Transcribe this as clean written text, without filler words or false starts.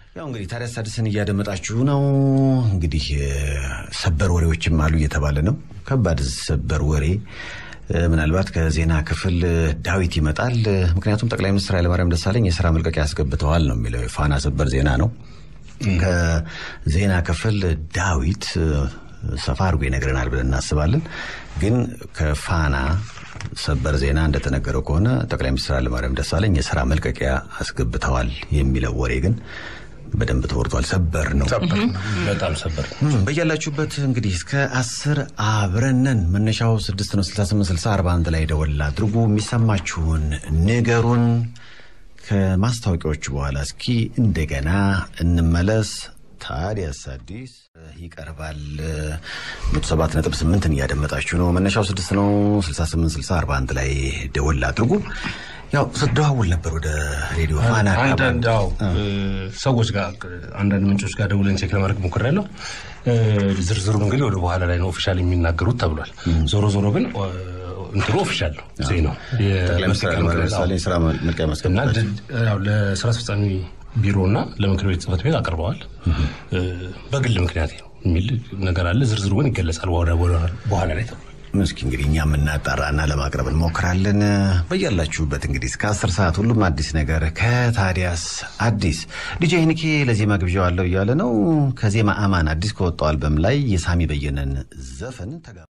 ያው እንግዲህ ታዲያስ አዲስን እያደመጣችሁ ነው። እንግዲህ ሰበር ወሬዎችም አሉ እየተባለ ነው። ከባድ ሰበር ወሬ ምናልባት ከዜና ክፍል ዳዊት ይመጣል። ምክንያቱም ጠቅላይ ሚኒስትር ኃይለማርያም ደሳለኝ የሥራ መልቀቂያ ያስገብተዋል ነው የሚለው የፋና ሰበር ዜና ነው። ከዜና ክፍል ዳዊት ሰፋ አድርጎ ይነግረናል ብለን እናስባለን። ግን ከፋና ሰበር ዜና እንደተነገረው ከሆነ ጠቅላይ ሚኒስትር ኃይለማርያም ደሳለኝ የሥራ መልቀቂያ አስገብተዋል የሚለው ወሬ ግን በደንብ ተወርቷል። ሰበር ነው፣ በጣም ሰበር። በያላችሁበት እንግዲህ እስከ 10 አብረነን። መነሻው 6 ነው። 68 60 41 ላይ ደወል አድርጉ። የሚሰማችሁን ንገሩን። ከማስታወቂያዎቹ በኋላ እስኪ እንደገና እንመለስ። ታዲያስ አዲስ ይቀርባል። 107.8 እያደመጣችሁ ነው። መነሻው 6 ነው። 68 60 41 ላይ ደወል አድርጉ። ያው ስትደዋውል ነበር ወደ ሬዲዮ ፋና አንዳንዳው ሰዎች ጋር አንዳንድ ምንጮች ጋር ደውለን ቼክ ለማድረግ ሞክሬያለሁ። ዝርዝሩን እንግዲህ ወደ በኋላ ላይ ነው ኦፊሻል የሚናገሩት ተብሏል። ዞሮ ግን እንትሩ ኦፊሻል ነው ነው የሥራ መልቀቂያ ማስገባት ያው ለሥራ አስፈጻሚ ቢሮና ለምክር ቤት ጽሕፈት ቤት አቅርበዋል። በግል ምክንያት ነው የሚል ነገር አለ። ዝርዝሩ ግን ይገለጻል በኋላ ላይ ተብሏል። እስኪ እንግዲህ እኛም እናጣራና ለማቅረብ እንሞክራለን። በያላችሁበት እንግዲህ እስከ 10 ሰዓት ሁሉም አዲስ ነገር ከታዲያስ አዲስ። ዲጄ ኒኬ ለዜማ ግብዣው አለው እያለ ነው። ከዜማ አማን አዲስ ከወጣው አልበም ላይ የሳሚ በየነን ዘፈን